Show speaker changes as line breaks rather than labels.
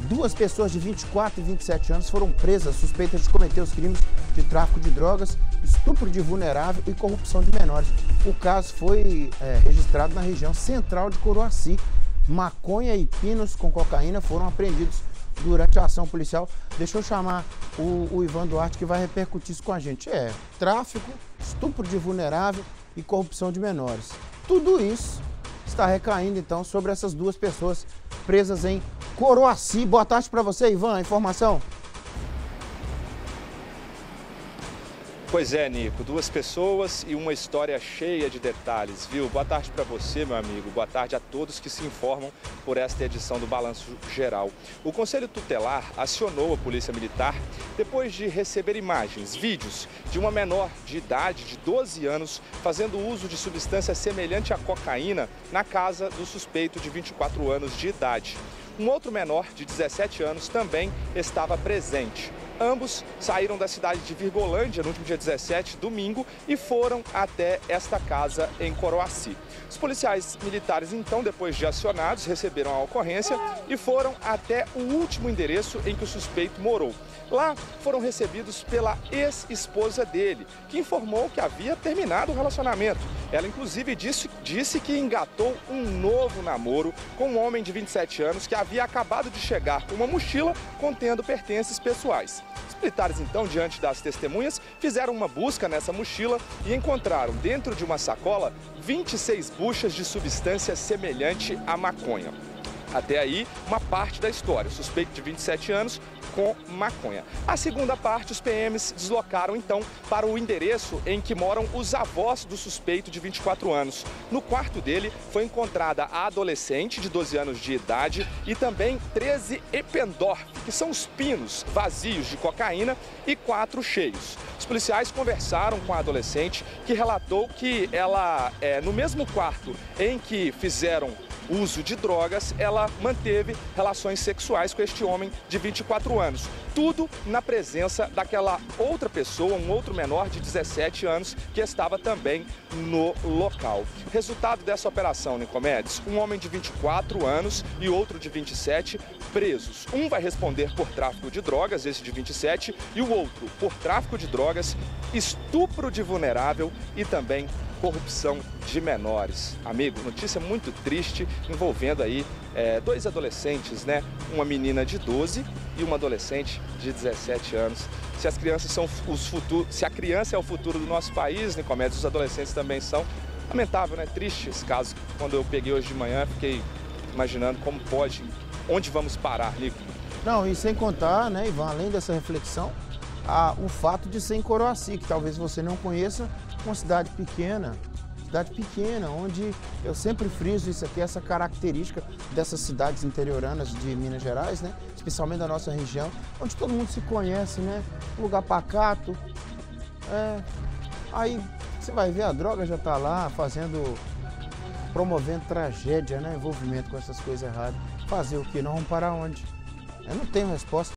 Duas pessoas de 24 e 27 anos foram presas suspeitas de cometer os crimes de tráfico de drogas, estupro de vulnerável e corrupção de menores. O caso foi registrado na região central de Coroaci. Maconha e pinos com cocaína foram apreendidos durante a ação policial. Deixa eu chamar o Ivan Duarte, que vai repercutir isso com a gente. Tráfico, estupro de vulnerável e corrupção de menores. Tudo isso está recaindo, então, sobre essas duas pessoas presas em Coroaci. Boa tarde para você, Ivan. A informação?
Pois é, Nico. Duas pessoas e uma história cheia de detalhes, viu? Boa tarde para você, meu amigo. Boa tarde a todos que se informam por esta edição do Balanço Geral. O Conselho Tutelar acionou a Polícia Militar depois de receber imagens, vídeos de uma menor de idade de 12 anos fazendo uso de substância semelhante à cocaína na casa do suspeito de 24 anos de idade. Um outro menor de 17 anos também estava presente. Ambos saíram da cidade de Virgolândia no último dia 17, domingo, e foram até esta casa em Coroaci. Os policiais militares, então, depois de acionados, receberam a ocorrência e foram até o último endereço em que o suspeito morou. Lá foram recebidos pela ex-esposa dele, que informou que havia terminado o relacionamento. Ela, inclusive, disse que engatou um novo namoro com um homem de 27 anos que havia acabado de chegar com uma mochila contendo pertences pessoais. Os militares, então, diante das testemunhas, fizeram uma busca nessa mochila e encontraram dentro de uma sacola 26 buchas de substância semelhante à maconha. Até aí, uma parte da história, o suspeito de 27 anos com maconha. A segunda parte, os PMs deslocaram então para o endereço em que moram os avós do suspeito de 24 anos. No quarto dele foi encontrada a adolescente de 12 anos de idade e também 13 Eppendorf, que são os pinos vazios de cocaína, e 4 cheios. Os policiais conversaram com a adolescente, que relatou que ela, no mesmo quarto em que fizeram uso de drogas, ela manteve relações sexuais com este homem de 24 anos. Tudo na presença daquela outra pessoa, um outro menor de 17 anos, que estava também no local. Resultado dessa operação, Nicomedes: um homem de 24 anos e outro de 27 presos. Um vai responder por tráfico de drogas, esse de 27, e o outro por tráfico de drogas, estupro de vulnerável e também corrupção de menores. Amigo, notícia muito triste envolvendo aí dois adolescentes, né? Uma menina de 12 e uma adolescente de 17 anos. Se as crianças são os futuros, se a criança é o futuro do nosso país, Nicomedes, os adolescentes também são. Lamentável, né? Triste esse caso. Quando eu peguei hoje de manhã, fiquei imaginando como pode, onde vamos parar, Nico.
Não, e sem contar, né, Ivan, além dessa reflexão, o fato de ser em Coroaci, que talvez você não conheça, uma cidade pequena, onde eu sempre friso isso aqui, essa característica dessas cidades interioranas de Minas Gerais, né? Especialmente da nossa região, onde todo mundo se conhece, né? Um lugar pacato. Aí você vai ver, a droga já está lá promovendo tragédia, né? Envolvimento com essas coisas erradas. Fazer o quê? Nós vamos parar onde? Eu não tenho resposta.